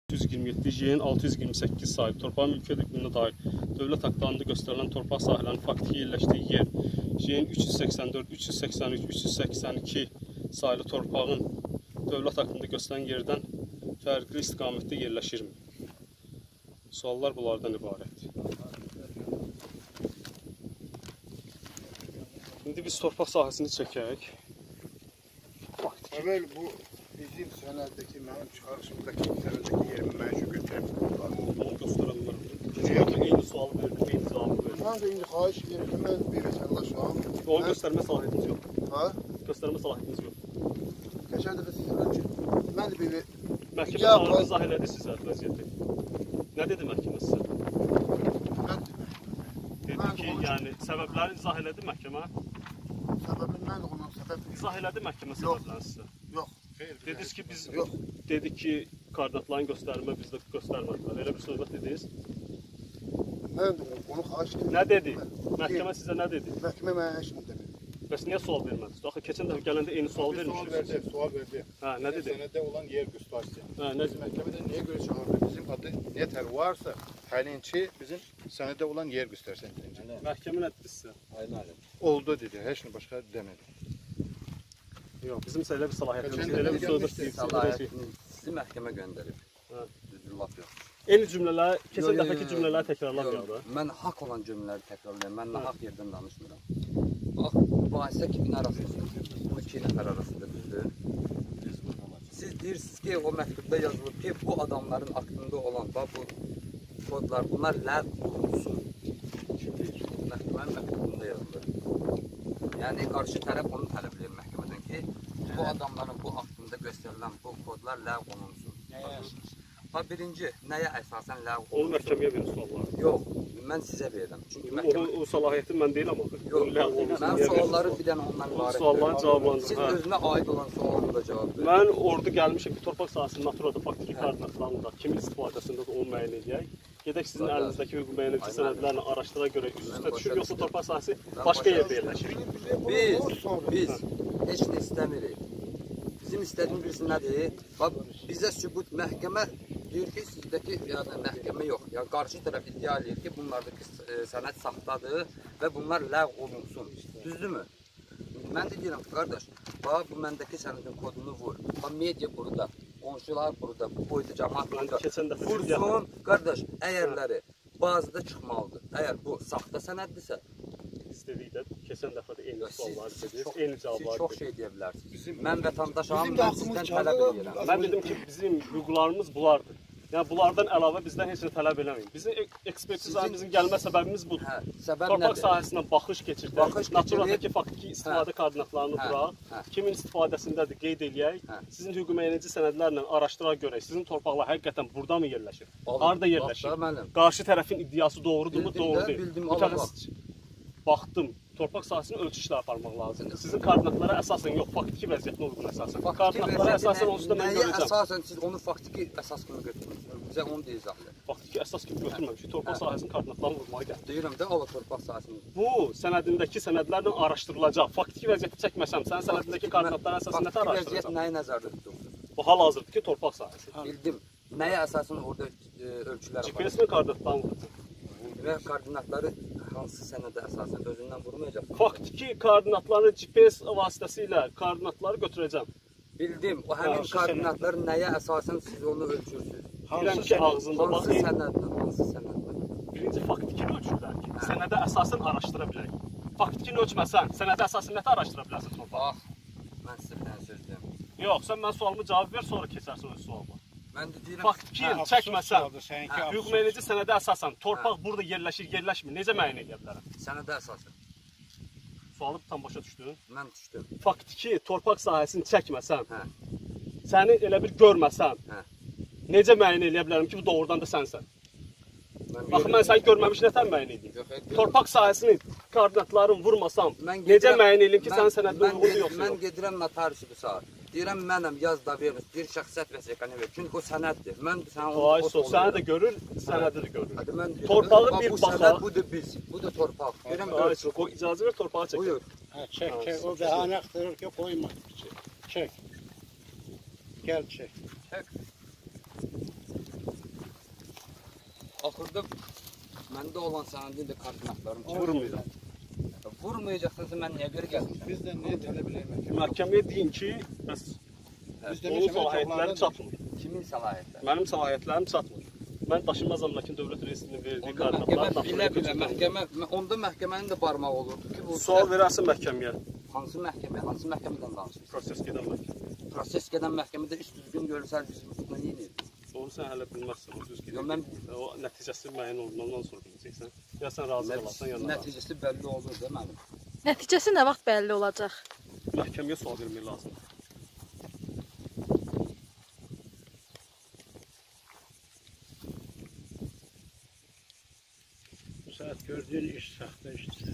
627 JN 628 sayılı torpağın mülkiyyət hüququna dair dövlət aktlarında göstərilən torpaq sahələrinin faktiki yerləşdiyi yer JN 384, 383, 382 sayılı torpağın dövlət aktında göstərilən yerdən fərqli istiqamətdə yerləşirmi? Suallar bunlardan ibarət. İndi biz torpaq sahəsini çəkək. Əvvəl bu bizim sənəddəki, mənim çıxarışımdakı sənəddəki yerimi mən şu götürəm. Onu göstərəm. Eyni sual verdim, eyni cavabı verdim. Mən də indi xahiş verirəm, mən bir vətəndaşam. Onu göstərmə səlahiyyətiniz yox. Ha? Göstərmə səlahiyyətiniz yox. Keçən dəfə sizlər ki, mən də bir... Məhkəmə çağırdı, izah elədi sizə vəziyyəti. Nə dedi məhkəmə sizə? Dedi ki, yəni səbəbləri izah elədi məhkəmə. Səbəbi mən onun səbəbi... İzah elədi məhkəmə səbəbləri sizə? Yox. Dediniz ki, biz... Dedi ki, koordinatların göstərmə bizdə göstərmədilər. Elə bir söhbət dediniz? Mən də onu xahiş edirəm. Nə dedi? Məhkəmə sizə nə dedi? Məhkəmə mənə heç nə demir. Bəs niyə sual vermədiniz? Axı keçən dəfə gələndə eyni sual vermişdiniz. Sual verdi. Hə, nə dedi? Sənəddə olan yer göstərsin. Hə, nə Biz məhkəmədə niyə görə çağırdı? Bizim adı nətər varsa, həlinçi bizim sənəddə olan yer göstərsin. Məhkəmə nə dedi sizə? Oldu dedi, heç nə başqa demədi. Yox, bizim elə bir səlahiyyətimiz, elə bir söhbət səlahiyyətini sizi məhkəmə göndərib. Laf yox. Eyni cümlələr, keçən dəfəki cümlələri təkrarlamayaq da. Mən haqq olan cümlələri təkrarlayıram, mən nahaq yerdən danışmıram. Bax, mübahisə kimin arasındadır? Bu iki nəfər arasındadır. Siz deyirsiniz ki, o məktubda yazılıb ki, bu adamların aktında olan, bu kodlar, bunlar ləğv olunsun. Məhkəmənin məktubunda yazılır. Yəni, qarşı tərəf onu tələb edir məhkəmədən ki, bu adamların bu aktında göstərilən bu kodlar ləğv olunsun. Nəyə əsas? Birinci, nəyə əsasən ləğv olunsun? Onu məhkəməyə verin sualları. Yox, mən sizə verirəm. Çünki məhkəmə... O səlahiyyəti mən deyiləm axı. Yox, mən sualları bir dənə ondan ibarət. Sualların cavablandır. Siz özünə aid olan suallarına da cavab verin. Mən orada gəlmişəm ki, torpaq sahəsinin naturada faktiki koordinatlarında kimin istifadəsində də onu müəyyən edək. Gedək sizin əlinizdəki hüquq müəyyənləşdirmə sənədlərini araşdıra görə üst-üstə düşür, yoxsa torpaq sahəsi başqa yerdə yerləşir. Biz heç nə istəmirik. Bizim istədiyimiz birisi nədir? Bizə sübut məhkəmə deyir ki, sizdəki məhkəmə yox. Yəni, qarşı tərəf iddia edir ki, bunlardakı sənəd saxtadır və bunlar ləğv olunsun. Düzdürmü? Mən də deyirəm ki, qardaş, bu məndəki sənədin kodunu vur. Media burada, qonşular burada, bu boyda cəmat burada. Vursun, qardaş, əyərləri bazıda çıxmalıdır. Əgər bu saxta sənəddirsə, İstədikdə, keçən dəfə də eyni suallar dediniz, eyni cavablar siz çox şey deyə bilərsiniz. Mən vətəndaşam, mən sizdən tələb edirəm. Mən dedim ki, bizim hüquqlarımız bunlardır. Yəni, bunlardan əlavə bizdən heç nə tələb eləməyin. Bizim ekspertizamızın gəlmə səbəbimiz budur. Torpaq sahəsindən baxış keçirdik, naturadakı faktiki istifadə koordinatlarını buraq, kimin istifadəsindədir qeyd eləyək, sizin hüquq müəyyənləşdirmə sənədlərlə araşdıra görək, sizin torpaqlar həqiqətən burada mı yerləşir, harada yerləşir, qarşı tərəfin iddiası doğrudurmu, doğru deyil. Baxdım, torpaq sahəsinin ölçüşlə aparmaq lazımdır. Sizin koordinatlara əsasən yox, faktiki vəziyyətinə uyğun əsasən. Koordinatlara əsasən onsuz da mən görəcəm. Nəyə əsasən siz onu faktiki əsas kimi götürmüşsünüz? Bizə onu deyiz axı. Faktiki əsas kimi götürməmişik, torpaq sahəsinin koordinatlarını vurmağa gəlir. Deyirəm də, ala torpaq sahəsini. Bu, sənədindəki sənədlərlə araşdırılacaq. Faktiki vəziyyəti çəkməsəm, sənin sənədindəki koordinatlara əsasən nətə araşdıracaq? Faktiki vəziyyət nəyi nəzərdə tutursunuz? Bu, hal-hazırdır ki, torpaq sahəsi. Bildim. Nəyə əsasən orada ölçülər var? GPS-in koordinatlarını vuracaq. Və koordinatları hansı sənədə əsasən özündən vurmayacaq? Faktiki koordinatları GPS vasitəsilə koordinatları götürəcəm. Bildim. O həmin koordinatları nəyə əsasən siz onu ölçürsünüz? Bilirəm ki, ağzında hansı sənədlə? Hansı sənədlə? Birinci faktikini ölçürlər ki, sənədə əsasən araşdıra bilək. Faktikini ölçməsən, sənədə əsasən nətə araşdıra bilərsən torpaq? Mən sizə bir dənə söz deyəm. Yox, sən mən sualıma cavab ver, sonra keçərsən öz sualıma. Mən də deyirəm, faktiki çəkməsən, hüquq müəyyənləşdirmə sənədə əsasən torpaq burada yerləşir, yerləşmir, necə müəyyən edə bilərəm? Sənədə əsasən. Sualı tam başa düşdün? Mən düşdüm. Faktiki torpaq sahəsini çəkməsən, səni elə bir görməsən, necə müəyyən edə bilərəm ki, bu doğrudan da sənsən? Baxın, mən səni görməmiş nətən müəyyən edeyim? Torpaq sahəsini koordinatlarını vurmasam, necə müəyyən edeyim ki, sənin sənədin uyğundur yoxsa yox? Mən gedirəm notariusu bu saat. Deyirəm, mənəm, yaz da verir, bir şəxsiyyət vəsiqəni verir. Çünki o sənəddir. Mən səni də görür, sənədi də görür. Torpağı bir baxaq. Budur biz, budur torpaq. İcazə ver, torpağı çək. Buyur. Çək, o bəhanə axtarır ki, qoyma. Çək. Gəl çək. Çək. Burada məndə olan sənədi də koordinatlarım çıxır. Vurmayacaq. Vurmayacaqsansa mən niyə görə gəlmişəm? Bizdən niyə tələb eləyək? Məhkəməyə deyin ki, bəs onun səlahiyyətləri çatmır. Kimin səlahiyyətləri? Mənim səlahiyyətlərim çatmır. Mən daşınmaz əmlakın dövlət reyestrinin verdiyi Onda koordinatları bilə-bilə onda məhkəmənin də barmağı olurdu ki, bu sual verərsin məhkəməyə. hansı məhkəmədən danışırsınız? Proses gedən məhkəmə. Proses gedən məhkəmədə iş düzgün görülsə biz bunu yenirik. Onu sən hələ bilməzsən, o düz Yox, gedir. mən- O nəticəsi müəyyən olunandan sonra biləcəksən. Ya sən razı qalarsan, ya narazı. Nəticəsi bəlli olur da mənim. Nəticəsi nə vaxt bəlli olacaq? Məhkəməyə sual vermək lazımdır. Bu saat gördüğün iş saxta işdir.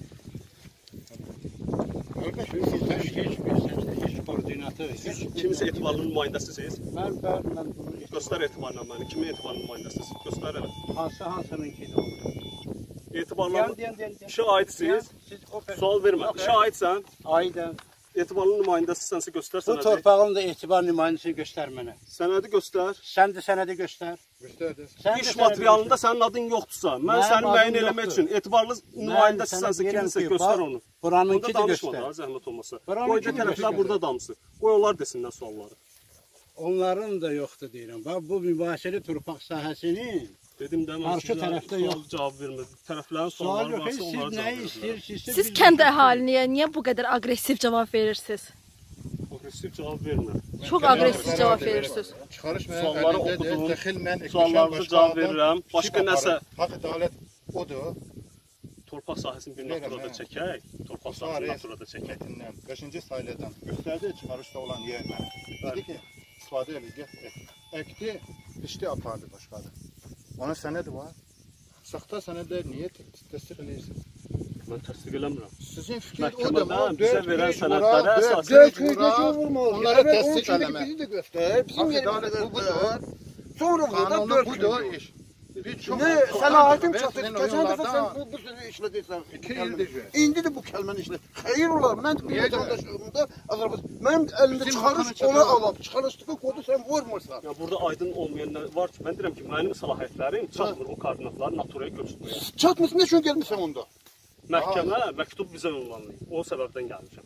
Əlbəttə, Çünki heç bir səndə heç koordinatı, heç Kimisə etibarlı nümayəndəsisiz. mən bunu Göstər etibarla məni. Kimin etibarlı nümayəndəsiz? Göstər elə. hansınınki də olur. Etibarlı Diyan. işə aidsiz. Siz o Sual vermə. İşə aidsən. Aydan. Etibarlı nümayəndəsizsənsə göstər Bu sənədi. torpağın da etibar nümayəndəsini göstər mənə. Sənədi göstər. Sən də sənədi göstər. göstərdir. Sən də İş sənədi materialında sənin adın yoxdursa, mən Mənim səni adım müəyyən eləmək yoxdur. üçün etibarlı nümayəndəsisənsə sənə deyirəm kimsə ki, göstər bax, onu. buranınki Onda də danışma göstər. da zəhmət olmasa. Buranınki Qoy da də tərəflər göstər. burada damsın. Qoy onlar desinlər sualları. Onların da yoxdur deyirəm. Bax bu mübahisəli torpaq sahəsinin Dedim də mən Qarşı sizə tərəfdə sual yox. cavab vermədim. Tərəflərin sual sualları yox. varsa Siz onlara nəyi cavab verin. istəyirsiniz? Siz kənd əhaliniyə niyə bu qədər aqressiv cavab verirsiniz? Aqressiv cavab vermə. Çox aqressiv cavab verirsiniz. Çıxarış mənim Sualları əlimdədir. oxudum. Dəxil mən Suallarınıza cavab verirəm. Başqa nəsə Haqq ədalət odur. torpaq sahəsini bir naturada Verirəm, çəkək. Torpaq sahəsini naturada çəkək. Metindən, 5-ci sayıladan göstərdi çıxarışda olan yer mənə. Dedi ki, istifadə edin, əkdi, işdi apardı başqadır. Onun sənədi var. Saxta sənədə niyə təsdiq edirsiniz? Mən təsdiq eləmirəm. Sizin fikir Məhkəmədə odur. bizə verən sənədlərə əsasən Dört köyde vurmalı. Onlara Evet, təsdiq onun eləmə. bizi de göster. Bizim Haqq yerimizi ədalət de budur. göster. Sonra burada Qanunu dört budur köy. iş. Bir çox Ne çox sana var. hakim Ben çatır. sizin Geçen defa oyunlardan sen bu sözü işlediysen. 2 ildir ki. İndi de bu kelimenin işle. Hayır ola. Ben bir Niye vatandaşlığımda Azerbaycan. Benim elimde Bizim çıkarış hakkını ona çatalım. alıp çıkarıştığı kodu sen vurmursan. Ya burada aydın olmayanlar var ki, mən deyirəm ki, mənim səlahiyyətlərim çatmır o koordinatları naturaya köçürtməyə. Çatmasın ne şunu gelmişsin onda. Məhkəmə məktub bizə ünvanlayıb. O səbəbdən gəlmişəm.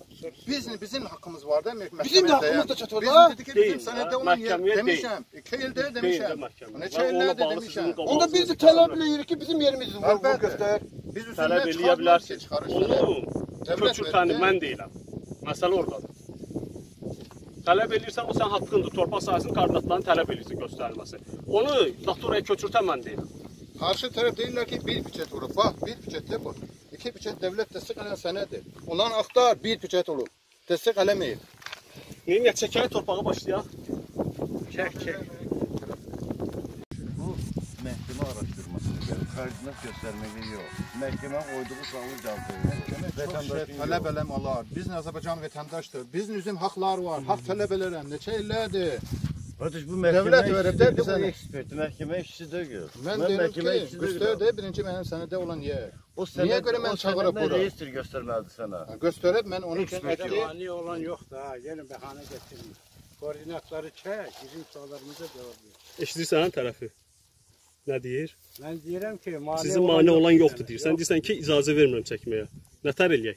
Bizim haqqımız var da məhkəmədə. Bizim de hakkımız da çatır Bizim da. dedi ki, Deyil, bizim sənədə ha, olan yer məhkəməyə demişəm. 2 ildir Deyil də demişəm. məhkəmə. Neçə Mən onunla illərdir bağlı sizin demişəm. qabağınıza Onda biz de bir qərar talep edirik ki bizim yerimizi vur Əlbəttə. göster. Biz tələb üstündən eləyə çıxarmıyoruz ki, bilərsiniz. çıxarışları. Onu Dövlət köçürtəni verdi. mən deyiləm. Məsələ oradadır. Tələb eləyirsən, o sən haqqındır. Torpaq sahəsinin koordinatlarını tələb eləyirsən göstərilməsi. Onu naturaya köçürtən mən deyiləm. Karşı taraf deyirlər ki, bir piçet olub. Bax, bir piçetdə bu. 2 piçet devlet təsdiq edən sənədir. Olan axtar, bir piçet olub. Təsdiq eləməyib. Niyə çəkək torpağa başlayaq? Çək. Bu məhkəmə araşdırmasıdır. Koordinat göstərməyi yox. Məhkəmə qoyduğu sualı cavab verir. Vətəndaş tələb eləmələr. Bizim Azərbaycan vətəndaşdır. Bizim üzüm haqlar var. Haqq tələb elərəm. Neçə illərdir? Qardaş bu Dövlət məhkəmə verib işçisidir, də bu bizə- ekspertdir. Məhkəmə işçisi deyil. Mən Mən deyirəm məhkəmə ki, işçisi göstər deyiləm. də birinci mənim sənədə olan yer. O Niyə görə mən çağırıb bura? Reyestr göstərməlidir sənə. Göstərib mən onun üçün əkdi. Mani olan yox da. Gəlin bəhanə gətirin. Koordinatları çək. Bizim suallarımıza cavab ver. Eşidirsən tərəfi? Nə deyir? Mən deyirəm ki, mani Sizin mane olan yoxdur deyir. Sən deyirsən ki, icazə vermirəm çəkməyə. Nətər eləyək?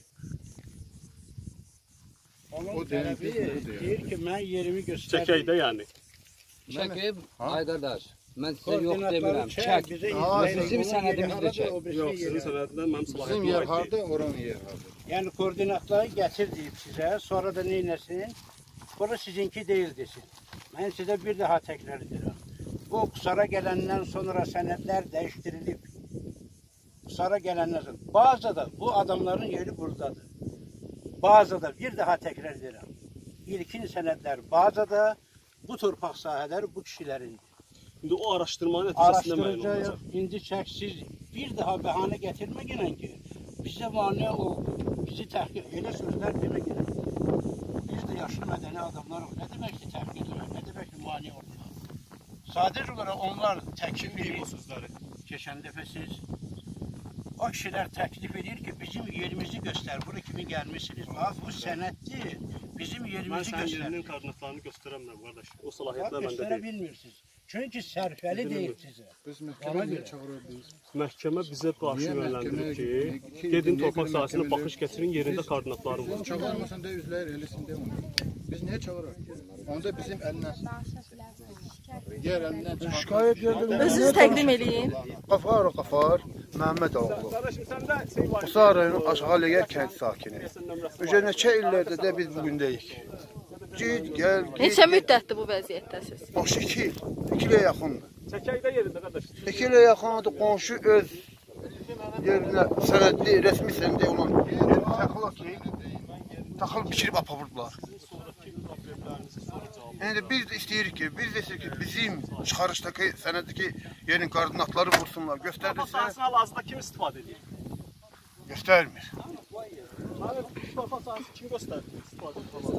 Onun O deyir, tələbi bu deyir ki, mən yerimi göstərdim. Çəkək də yəni. Çəkib, Ha? ay qardaş, mən sizə yox Koordinatları demirəm. çək. Çək. Bizə Ha, izləyin. bizim Onun sənədimizi yeri də harada, çək. o birisi Yox, yeri sizin harada. sənəddən mənim Bizim səlahiyyətim yer var. harda, oranın yer harda. Yəni koordinatları gətir deyib sizə, sonra da neynəsin? Bura sizinki deyil desin. Mən sizə bir daha təkrar edirəm. Bu qusara gələndən sonra sənədlər dəyişdirilib. Qusara gələndən sonra. Bazada bu adamların yeri buradadır. Bazada bir daha təkrar edirəm. İlkin sənədlər bazada, bu torpaq sahələri bu kişilərindir. İndi o araşdırmanın nəticəsində müəyyən Araşdıracağıq. olacaq. İndi çək siz bir daha bəhanə gətirməginən ki, bizə mane oldu, bizi təhqir, elə sözlər deməginən. Biz də yaşlı mədəni adamlarıq. Nə demək ki, təhqir edilər, nə demək ki, mane oldular. Sadəcə olaraq onlar təklif edir, Bu sözləri. keçən dəfə siz, o kişilər təklif edir ki, bizim yerimizi göstər, bura kimi gəlmişsiniz. Bax, bu sənəddir, bizim Mən yerimizi sənin göstər. yerinin koordinatlarını göstərəmirəm qardaş. O Bax, səlahiyyətlər məndə göstərə deyil. bilmirsiniz. Çünki sərfəli deyil sizə. Biz məhkəmə niyə çağırırdınız? Məhkəmə bizə qarşı Niyə yönləndirir məhkəməyə ki, gedin torpaq sahəsinə baxış keçirin, yerində koordinatlarım var. Çağırmasan da üzlər eləsin de onu. Biz niyə çağırırıq? Onda bizim əlindən diğer əlindən şikayət Özünüzü təqdim eləyin. Qafar, Məhəmməd oğlu. Qardaşım sən də şey var. Musa rayonu Aşağı Legər kənd sakini. Neçə illərdə də biz bugündəyik. Git, gəl, Neçə müddətdir bu vəziyyətdəsiz? başı 2 ilə yaxındır. Çəkəkdə yerində qardaş. 2 ilə yaxındır, qonşu öz yerinə sənədli, rəsmi sənədi olan taxıl bişirib aparırdılar. Yəni biz də istəyirik ki, bizim çıxarışdakı sənəddəki yerin koordinatları vursunlar, Torpaq göstərilsə sahəsindən hal-hazırda kim istifadə edir? göstərmir. Torpaq sahəsi kim göstərir? İstifadə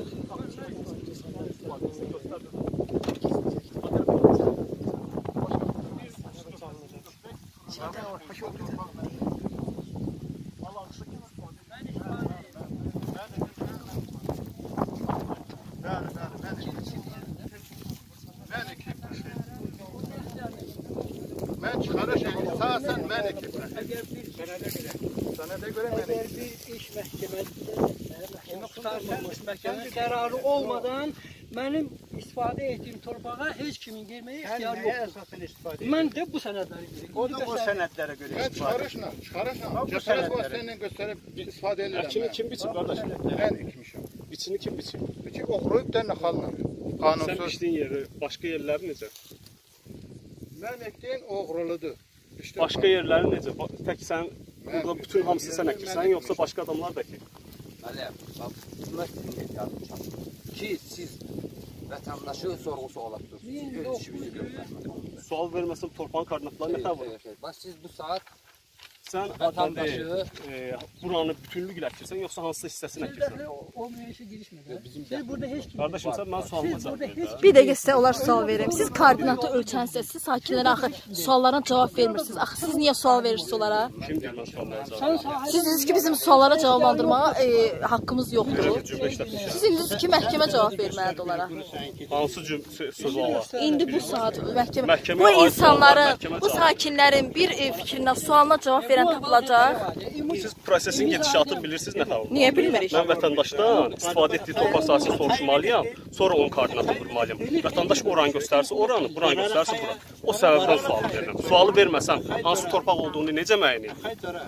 Mən çıxarışım, əsasən mən ekibəm. Sənədə görə mən Əgər bir iş məhkəmə qurtarılmış, məhkəmə qərarı olmadan mənim istifadə etdiyim torpağa heç kimin girməyə ixtiyarı yoxdur. Əsasən istifadə edir. Mən də bu sənədləri verirəm. O da o sənədlərə görə Mən istifadə çıxarışla, göstərək vasitəsilə göstərib istifadə edirəm. Əkini kim biçib qardaş? Mən ekmişəm. Biçini kim biçib? İki oxuruyub da naxalla. Sən Qanunsuz. biçdiyin yeri, başqa yerləri necə? Mən ekdiyim oğruludur. İşte Başqa yerləri necə? Tək sən burada bütün hamısı sən əkirsən, yoxsa başqa adamlar da əkir? Bəli, bax, hükümət sizin yazmışam ki, siz vətəndaşı sorğu-suala tutursunuz, öz işinizi görməsiniz. Sual verməsən torpağın koordinatları nə təvəl? Bax, siz bu saat Sən vətəndaşı buranı bütünlüklə əkirsən, yoxsa hansısa hissəsini əkirsən? O münaqişə girişmədən. Siz burada heç kim Qardaşım, sən mən sualıma cavab ver. Bir dəqiqə sizə onlar sual verim. Siz koordinatı ölçənsiz, siz sakinlərə axı suallara cavab vermirsiniz. Axı siz niyə sual verirsiniz onlara? Kim deyir mən suallara cavab sən sahə Siz dediniz ki, bizim suallara cavablandırmağa haqqımız yoxdur. cümlə işlətmişəm. Siz indi dediniz ki, məhkəmə cavab verməlidir onlara. Hansı söz var? İndi bu saat məhkəmə, Məhkəmə bu aid insanların, məhkəmə bu cavab. sakinlərin bir fikrinə, sualına cavab verən tapılacaq. Siz prosesin gedişatını bilirsiniz nə təvəl? Niyə bilmirik? Mən vətəndaşdan istifadə etdiyi torpaq sahəsini soruşmalıyam, sonra onun koordinatını vurmalıyam. Vətəndaş oranı göstərsə oranı, buranı göstərsə buranı. O səbəbdən sual verirəm. Sualı verməsəm, hansı torpaq olduğunu necə müəyyən edin?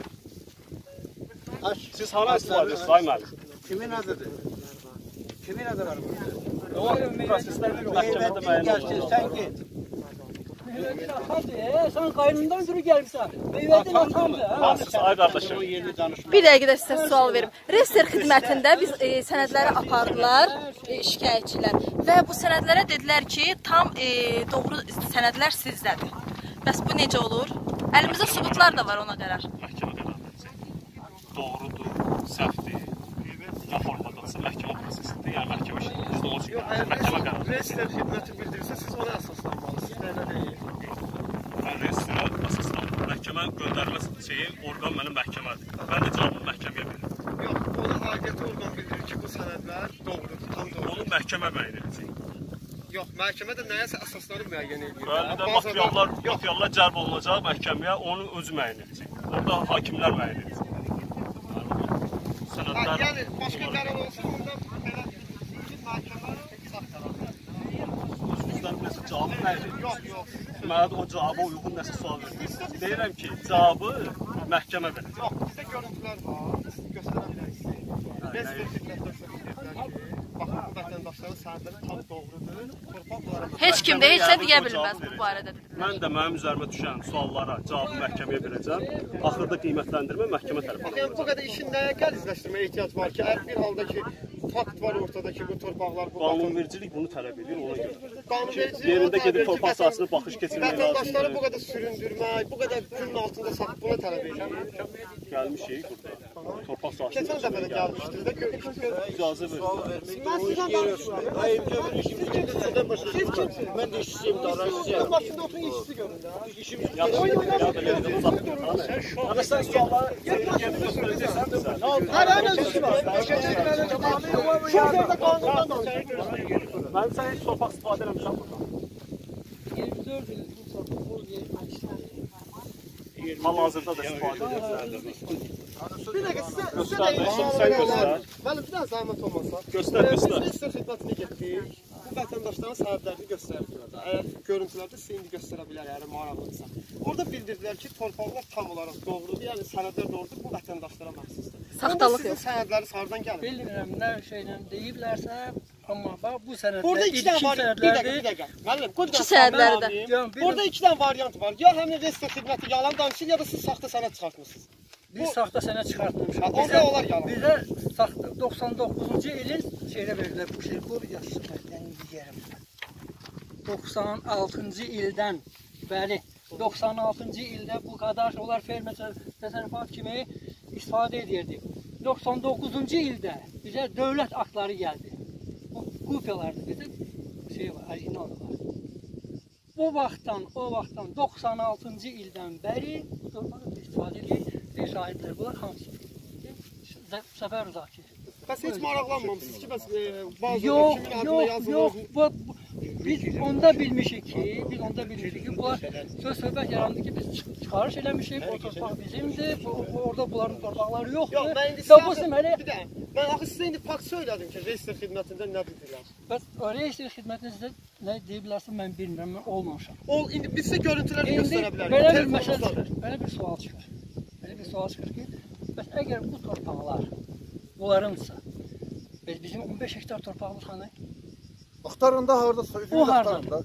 Siz hanı istifadə edirsiniz, ay müəllim? Kimin adıdır? Kimin adı var burada? O proseslər məhkəmədə müəyyən olunur. Sən get. meyvətin atamdır. Sən qaynından ötürü gəlmişsən. Meyvətin atamdır. Hansız, ay qardaşım. Bir dəqiqə də sizə sual verim. Rester xidmətində biz sənədləri apardılar şikayətçilər və bu sənədlərə dedilər ki, tam doğru sənədlər sizdədir. Bəs bu necə olur? Əlimizdə sübutlar da var ona qərar. Məhkəmə qərarı. Doğrudur, səhvdir. Ya formadadırsa məhkəmə prosesidir, yəni məhkəmə işidir. Biz də onu çıxırıq. Məhkəmə qərarı. Rester xidməti bildirirsə, siz ona əsaslanmalısınız. Belə deyil. Mən reyestrə əsaslandım. Məhkəmə göndərmə orqan mənim məhkəmədir. Mən də cavabı məhkəməyə verirəm. Yox, ona aidiyyəti orqan bildirir ki, bu sənədlər doğrudur, tam doğrudur. Onu məhkəmə müəyyən edəcək. Yox, məhkəmə də nəyəsə əsasları müəyyən edir. Bəli də materiallar cəlb olunacaq məhkəməyə, onu özü müəyyən edəcək. Orada hakimlər müəyyən edəcək. Sənədlər... Yəni, başqa qərar olsa, onda belə məhkəmə sağ qərar verir. Özünüzdən nəsə cavabı müəyyən edir. Yox, yox. Mənə o cavaba uyğun nəsə sual verir. Deyirəm ki, cavabı məhkəmə verir. Yox, bizdə görüntülər var, göstərə bilərik. Rester xidmətlər deyirlər ki, baxın, bu vətəndaşların sənədləri tam doğrudur. Heç kim də heç nə deyə bilməz bu barədə. Mən də mənim üzərimə düşən suallara cavabı məhkəməyə verəcəm. Axırda qiymətləndirmə məhkəmə tərəfindən. Yəni bu qədər işin nəyə qəlizləşdirməyə ehtiyac var ki, əgər bir halda ki, fakt var ortada ki, bu torpaqlar bu qanunvericilik bunu tələb edir ona görə. Qanunvericilik yerində gedib torpaq sahəsinə baxış keçirmək lazımdır. Vətəndaşları bu qədər süründürmək, bu qədər günün altında saxıb buna tələb edir. Gəlmişik burada. Torpaq sahəsinə. Keçən dəfə də gəlmişdiniz də icazə verin. Mən sizdən danışmıram. Siz kimsiniz? Mən də işçiyim, darazcıyam. Başında oturun işçisi görün də. Ama sen sualları gösterəcəksən bizə. Hər nə işçisi var? Şurada qanundan danışır. Mən sən heç torpaq istifadə eləmişəm burada. 24 protokol vermək istəyir. Hal-hazırda da istifadə edirlər. Bir dəqiqə sizə Göstər, sən göstər. Mənim bir dənə zəhmət olmasa. Göstər. Biz register xidmətinə getdik. Bu vətəndaşların sənədlərini göstərdilər. Əgər görüntülərdə sizə indi göstərə bilər, əgər maraqlıdırsa. Orada bildirdilər ki, torpaqlar tam olaraq doğrudur, yəni sənədlər doğrudur, bu vətəndaşlara məxsusdur. Saxtalıq yox. Sizin sənədləriniz hardan gəlir? Bilmirəm nə şeylə deyiblərsə, amma bax bu sənədlər Burada iki dənə var. Bir dəqiqə. Müəllim, İki sənədləri də. Burada iki dənə variant var. Ya həmin register xidməti yalan danışır, ya da siz saxta sənəd çıxartmısınız. Biz saxta sənəd çıxartmışıq. Onda onlar yalan. Bizə saxta 99-cu ilin şeylə verilib bu şey. Bu yazıqlardan yerim. 96-cı ildən bəli 96-cı ildə bu qədər onlar fermer təsərrüfat kimi istifadə edirdi. 99-cu ildə bizə dövlət aktları gəldi. Bu kopyalardır bizə şey var, orijinal var. O vaxtdan 96-cı ildən bəri bu torpağı istifadə edir. Şahidlər bunlar hamısı. Səfər Zakir. Bəs heç maraqlanmamısınız ki, bəs bazı kimin adına yazılır? Yox. Biz onda bilmişik ki, bunlar söz-söhbət yarandı ki, biz çıxarış eləmişik, o torpaq bizimdir, orada bunların torpaqları yoxdur. Yox, mən indi mən axı sizə indi fakt söylədim ki, register xidmətində nə bildirlər? Bəs register xidmətinizdə nə deyibilərsə mən bilmirəm, mən olmamışam. İndi biz sizə görüntüləri göstərə bilərik. Belə bir məsələ çıxır, belə bir sual çıxır. Sual çıxır ki, bəs əgər bu torpaqlar bunlarınsa, bizim 15 hektar torpağımız hanı? Axtarında haradasa, üzümün axtarında.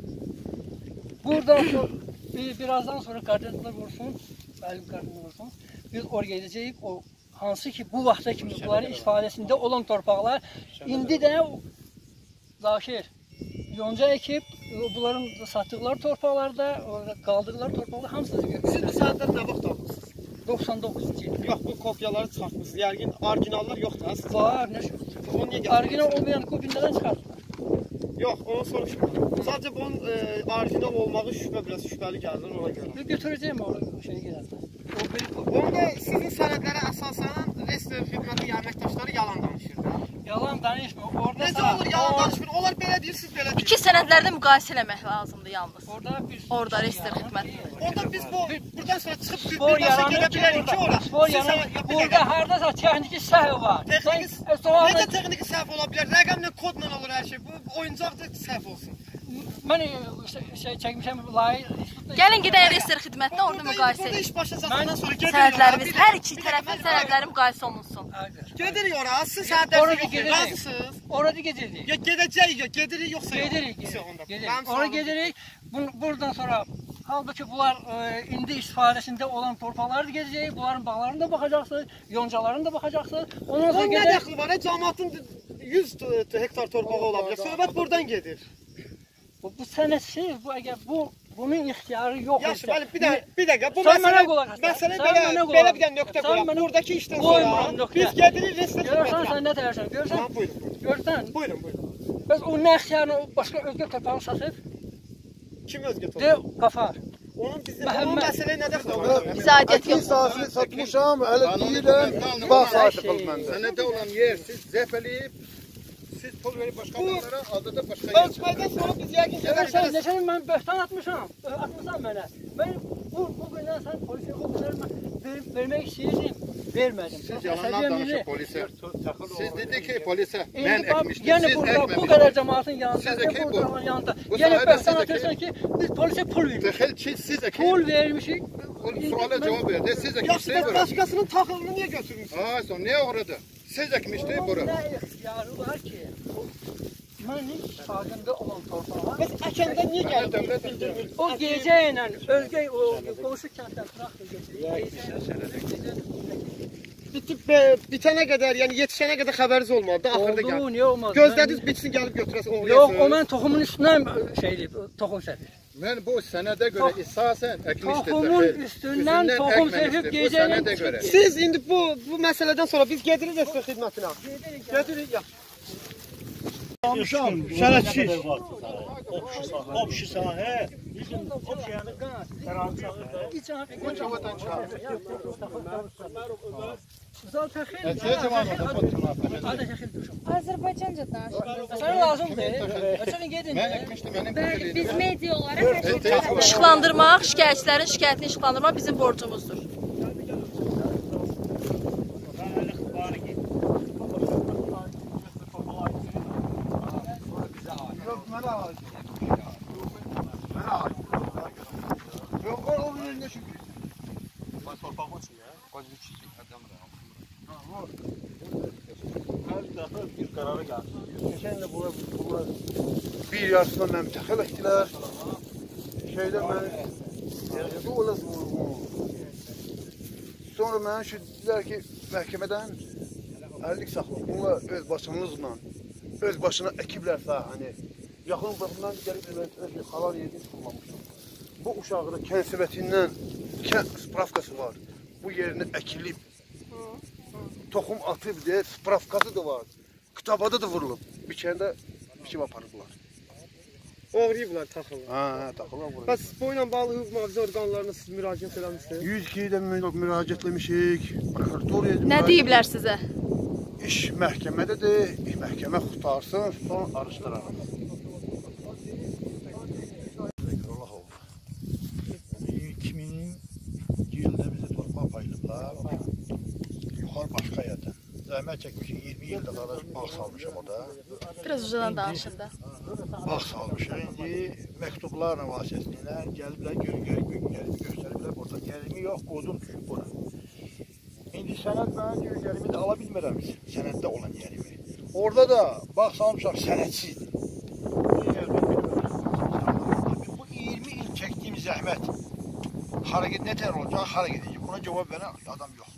Buradan sonra, birazdan sonra koordinatlar vursun, müəllim koordinatlar vursun, biz oraya gedəcəyik, o hansı ki bu vaxta kimi bunların istifadəsində olan torpaqlar, indi də Zakir, yonca ekib, bunların satdıqları torpaqlarda, qaldıqları torpaqlar hamısını görürsünüz. Siz bu sənədləri nə vaxt almışsınız? 99-cu il. Yox, bu kopyaları çıxartmışsınız. Yəqin orijinallar yoxdur. Var, nə şey? Orijinal olmayan kopyanı nədən çıxartdılar? Yox, onu soruşmuram. Sadəcə bunun orijinal olmağı biraz şübhəli gəlir ona görə. Götürəcəyim o şeyə gedəndə. Onda sizin sənədlərə əsasən register xidməti əməkdaşları yalan danışır. Yalan danışmır. Necə olur yalan danışmır? Onlar belə deyir, siz belə deyir. İki sənədlərdə müqayisə eləmək lazımdır yalnız. Orada register xidməti. Onda biz buradan sonra çıxıb birbaşa gedə bilərik ki, ora. Burada hardasa texniki səhv var. Necə texniki səhv ola bilər? Rəqəmlə, kodla olur hər şey. Bu oyuncaqdır, səhv olsun. Mən çəkmişəm layihə. Gəlin gedək register xidmətinə, orada müqayisə edik. Burada iş başa çatandan sonra gedirik. Sənədlərimiz, hər iki tərəfin sənədləri müqayisə olunsun. Gedirik ora, siz sənədlərinizi razısınız. Orada gedirik. Ya gedəcəyik, ya gedirik, yoxsa yox. Gedirik. Orada gedirik. Buradan sonra, halbuki bunlar indi istifadəsində olan torpaqları da gedəcəyik. Bunların bağlarını da baxacaqsınız, yoncalarını da baxacaqsınız. Ondan sonra nə dəxli var? Cəmaatın 100 hektar torpağı ola bilər. Söhbət buradan gedir. Bu sənədsiz, əgər bunun ixtiyarı yox. Yaxşı, müəllim, bir dəqiqə. Bu məsələ belə bir dənə nöqtə qoyaq. Buradakı işdən sonra biz gedirik register xidmətinə. Görürsən, sən nə deyirsən? Görürsən? Buyurun. Görürsən? Buyurun. Bəs o nə ixtiyarını başqa özgə torpağı satıb? Kim özgə torpağı? Qafar. Onun məsələyə nə dəxli olur? İzadiyyət yox. sahəsini satmışam, hələ deyirəm, bağ sahəsi qıl məndə. Sənədə olan yer siz zəf eləyib, siz pul verib başqa adamlara, adada başqa yer. Ölçməkdən sonra biz yəqin görürsən, neçə mən böhtan atmışam, atmışam mənə. Mən bu gündən sən polisə o qədər vermək istəyirdim, vermədim. Siz yalanlar danışıb polisə. Siz dedi ki, polisə mən əkmişdim, yəni siz əkməmişsiniz. Bu qədər cəmaatın yanında, Siz əkib bu. Yəni böhtan atırsan ki, biz polisə pul vermişik. Dəxil ki, siz əkib. Pul vermişik. Suala cavab verdi, siz əkmişsiniz. Yaxşı, başqasının taxılını niyə götürmüşsünüz? Aa, son niyə uğradı? Siz əkmişdiniz bura. Nə ixtiyarı var ki, mənim istifadəmdə olan torpağa Bəs əkəndə niyə gəlib? o gecə ilə özgə qonşu kənddən traktor gətirir. Bitənə qədər, yəni yetişənə qədər xəbəriniz olmadı, axırda gəldi. Oldu, niyə olmadı? Gözlədiniz bitsin, gəlib götürəsin, oğrayasın. Yox, o mən toxumun üstündən toxum səpir. Mən bu sənədə görə əsasən əkmişdim. Toxumun üstündən toxum səpib gecənin görə. Siz indi bu məsələdən sonra biz gedirik register xidmətinə. Gedirik, yaxşı. Almışam, sənədsiz. Obşu sahə. Bizim obşuyanı tərazı Azərbaycanca danışır. Sana lazımdır. Açın gedin. Bəli, biz media olaraq İşıqlandırmaq, şikayətçilərin şikayətini işıqlandırmaq bizim borcumuzdur. Bir qərara gəldi. Geçen de bunlar bir yarısından mənim təxəl etdilər. Şeydən mən bu ola sonra mənə şu dedilər ki, məhkəmədən əllik saxlayın. Bunlar öz başınızla, öz başına əkiblərsə, hani yaxın baxımdan gəlib xalar yedin tutmamışım. Bu uşağı da kənsəbətindən spravkası var. Bu yerine əkilib, toxum atıb deyə spravkası da var. Kitabada da vurulub. Bir kəndə biçim aparıblar. Oğrayıblar, taxırlar. Hə, taxırlar buraya. Bəs bu ilə bağlı hüquq mühafizə orqanlarına siz müraciət eləmişsiniz? 102-də müraciətləmişik. Prokuratoriyaya Nə deyiblər sizə? İş məhkəmədədir. Məhkəmə qutarsın, son araşdırarıq. Allahov. 2000-ci ildə bizə torpaq payılıblar. Yuxarı başqa yerdən. Zəhmət çəkmişik, 20 ildə qardaş bağ salmışam o da. Biraz ucadan danışın da. Bağ salmışam. İndi məktublarla vasitəsilə gəliblər, gəlib göstəriblər. Burada gəlimi yox, qodum düşüb bura. İndi sənəd mənə diyor, gəlimi də ala bilmirəm, sənəddə olan gəlimi. Orada da bağ salmışam, sənədsizdir. Bu 20 il çəkdiyim zəhmət hara gedib, nə tər olacaq, hara gedəcək? Buna cavab verən adam yoxdur.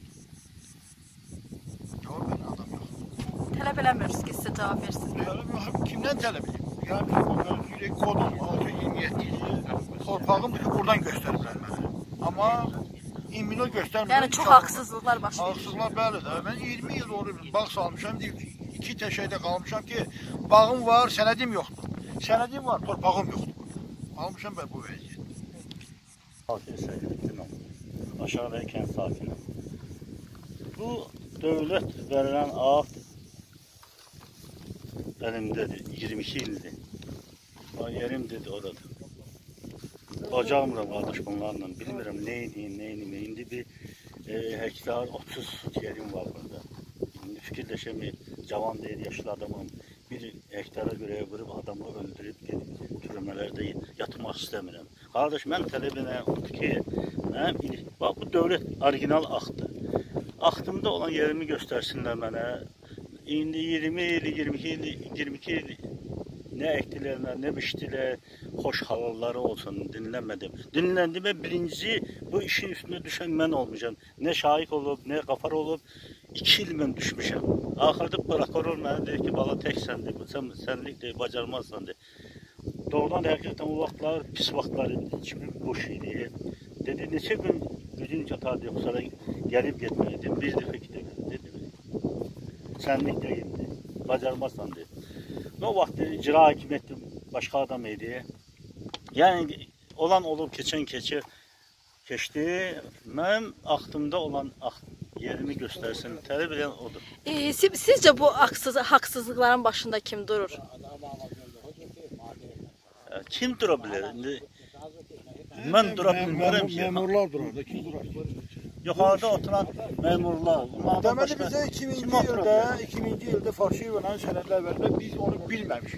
Cavab verən adam yoxdur. Tələb eləmiyoruz ki, sizə cavab versin. Kimdən tələb edeyim? Yəni, kodum 627 torpağımdır ki, buradan göstəriblər mənə. Amma İmino göstərmir. Yəni çox haqsızlıqlar baş verir. Haqsızlıqlar bəli də. Mən 20 il orada bağ salmışam, iki təşəydə qalmışam ki, bağım var, sənədim yoxdur. Sənədim var, torpağım yoxdur. Almışam ben bu vəziyyət. Aşağıdakı kənd sakini. Bu dövlət verilən akt əlimdədir, 22 ildir. Yerim dedi orada. Bacağımıram qardaş bunlarla, bilmirəm neyini. İndi bir hektar 30 yerim var burada. İndi fikirləşəmi, cavan deyil, yaşlı adamım. Bir hektara görə vurub adamı öldürüb gedib türmələrdə yatmaq istəmirəm. Qardaş, mən tələb edirəm ki, bax bu dövlət orijinal aktdır. Aktımda olan yerimi göstərsinlər mənə. İndi 20 il, 22 il nə əkdilər, nə biçdilər, xoş halları olsun, dinlənmədim. Dinləndimə birinci bu işin üstünə düşən mən olmuşam. Nə şahid olub, nə qafar olub, 2 il mən düşmüşəm. Axırda prokuror mənə deyir ki, bala tək səndir, sənlik deyil, bacarmazsan deyil. Doğrudan həqiqətən o vaxtlar, pis vaxtlar idi, kimi boş idi. Dedi, neçə gün gücün çatardı, yoxsa gəlib getməydim, bir dəfə iki dəfə dedi. Sənlik deyildi, bacarmazsan deyil. O vaxt icra hakimiyyəti başqa adam idi. Yəni, olan olub, keçdi. Mənim aktımda olan yerimi göstərsin, tələb edən odur. Sizcə bu haqsızlıqların başında kim durur? Kim dura bilər? Mən dura bilmərəm ki. Memurlar durar da, kim durar? Yuxarıda oturan memurlar. Deməli bizə 2000-ci ildə Farşiyevlə sənədlər verildi, biz onu bilməmişik.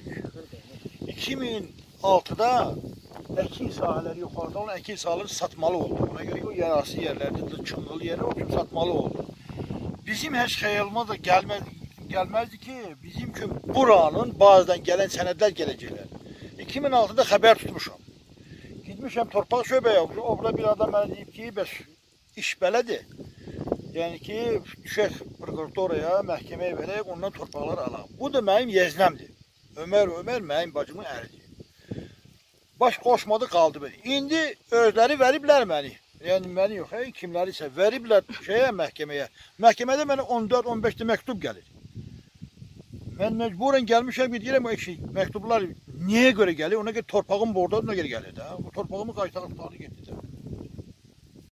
2006-da əkin sahələri yuxarıda olan əkin sahələri satmalı oldu. Ona görə ki, o yarası yerlərdə, çınqılı yerlər o kimi satmalı oldu. Bizim heç xəyalımıza da gəlməzdi ki, bizim ki, buranın bazıdan gələn sənədlər gələcəklər. 2006-da xəbər tutmuşam. Gitmişəm torpaq şöbəyə, orada bir adam mənə deyib ki, bəs iş belədir. Yəni ki, düşək prokuratoraya, məhkəməyə verək, ondan torpaqlar alaq. Bu da mənim yeznəmdir. Ömər mənim bacımın əridir. Baş qoşmadı, qaldı beni. İndi özləri veriblər məni. Yəni məni yox, kimləri isə veriblər məhkəməyə. Məhkəmədə mənə 14-15-də məktub gəlir. Mən məcburən gəlmişəm, deyirəm, məktublar Niyə görə gəlir? Ona görə torpağım bordadır, ona görə gəlir də. Bu torpağımı qaytarıb tutanı getirdi.